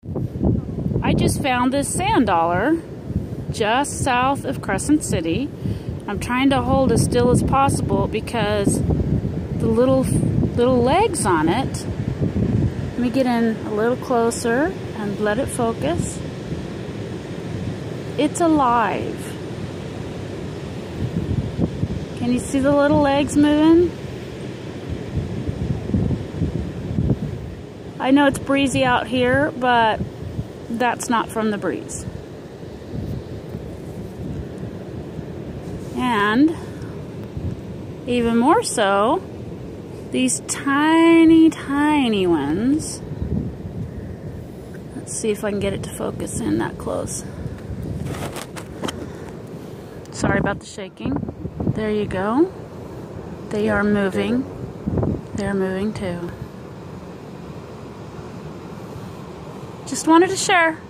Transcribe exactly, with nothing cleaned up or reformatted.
I just found this sand dollar just south of Crescent City. I'm trying to hold as still as possible because the little little legs on it. Let me get in a little closer and let it focus. It's alive. Can you see the little legs moving? I know it's breezy out here, but that's not from the breeze. And even more so, these tiny, tiny ones. Let's see if I can get it to focus in that close. Sorry about the shaking. There you go. They are moving. They're moving too. Just wanted to share.